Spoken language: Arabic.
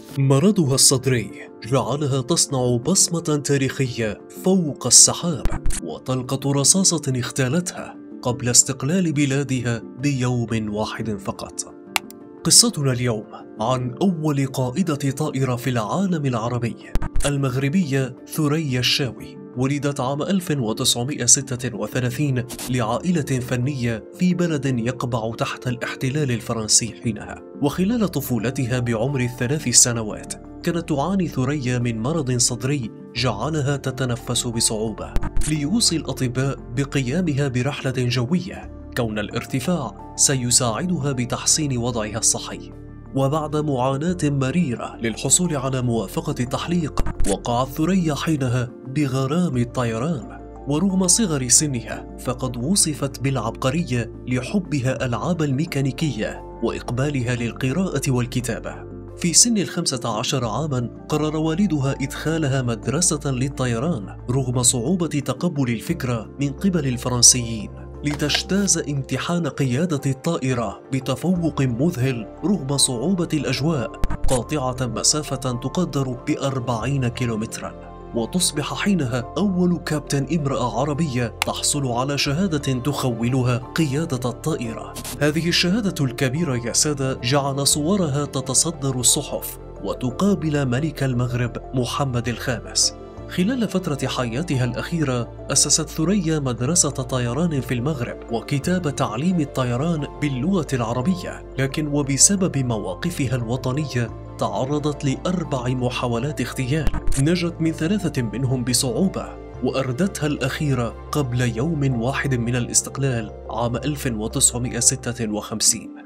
مرضها الصدري جعلها تصنع بصمة تاريخية فوق السحاب، وتلقط رصاصة اغتالتها قبل استقلال بلادها بيوم واحد فقط. قصتنا اليوم عن أول قائدة طائرة في العالم العربي، المغربية ثريا الشاوي. ولدت عام 1936 لعائلة فنية في بلد يقبع تحت الاحتلال الفرنسي حينها، وخلال طفولتها بعمر 3 سنوات كانت تعاني ثريا من مرض صدري جعلها تتنفس بصعوبة، ليوصي الأطباء بقيامها برحلة جوية كون الارتفاع سيساعدها بتحسين وضعها الصحي. وبعد معاناة مريرة للحصول على موافقة التحليق، وقعت ثريا حينها بغرام الطيران. ورغم صغر سنها فقد وصفت بالعبقرية لحبها ألعاب الميكانيكية وإقبالها للقراءة والكتابة. في سن 15 عاما قرر والدها إدخالها مدرسة للطيران رغم صعوبة تقبل الفكرة من قبل الفرنسيين، لتجتاز امتحان قيادة الطائرة بتفوق مذهل رغم صعوبة الأجواء، قاطعة مسافة تقدر ب40 كيلومترا، وتصبح حينها أول كابتن امرأة عربية تحصل على شهادة تخولها قيادة الطائرة. هذه الشهادة الكبيرة يا سادة جعل صورها تتصدر الصحف وتقابل ملك المغرب محمد الخامس. خلال فترة حياتها الأخيرة أسست ثريا مدرسة طيران في المغرب وكتاب تعليم الطيران باللغة العربية، لكن وبسبب مواقفها الوطنية تعرضت ل4 محاولات اغتيال، نجت من 3 منهم بصعوبة، وأردتها الأخيرة قبل يوم واحد من الاستقلال عام 1956.